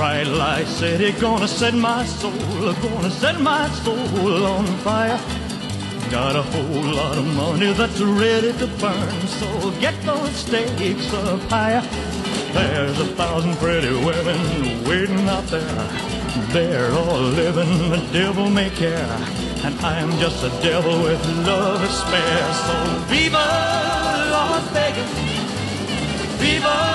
bright light city, gonna set my soul, gonna set my soul on fire. Got a whole lot of money that's ready to burn, so get those stakes up higher. There's 1,000 pretty women waiting out there. They're all living the devil may care, and I'm just a devil with love to spare. So viva Las Vegas, viva